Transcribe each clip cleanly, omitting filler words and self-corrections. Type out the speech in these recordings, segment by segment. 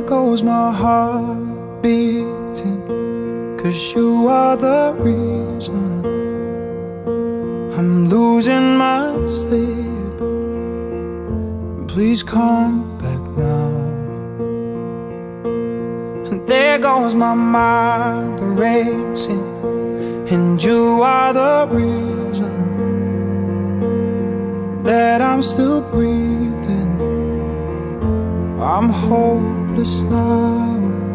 goes my heart beating, 'cause you are the reason I'm losing my sleep. Please come back now. And there goes my mind racing, and you are the reason that I'm still breathing. I'm hopeless now.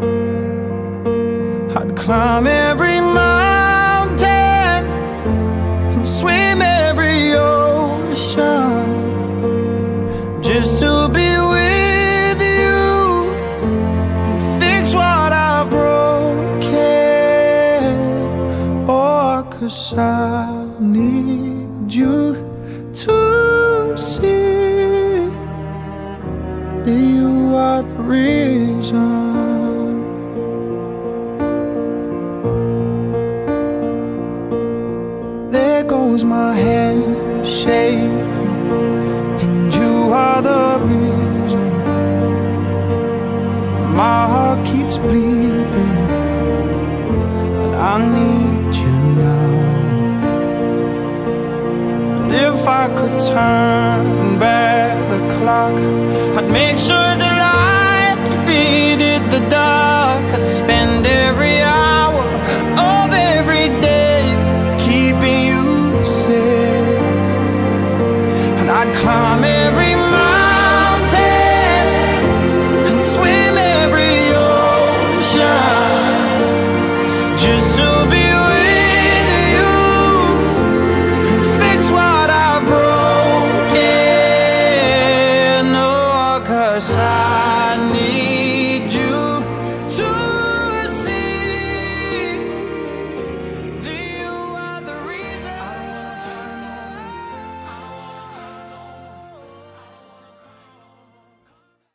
I'd climb every mountain and swim every ocean just to be with you and fix what I've broken. Oh, 'cause I need you to see that you are the reason. There goes my hand shaking, and you are the reason. My heart keeps bleeding, and I need you now. And if I could turn back the clock, I'd make sure the light defeated the dark. I'd spend every hour of every day keeping you safe, and I'd climb every mountain and swim every ocean just to be with you and fix what I've broken. Oh, 'cause I need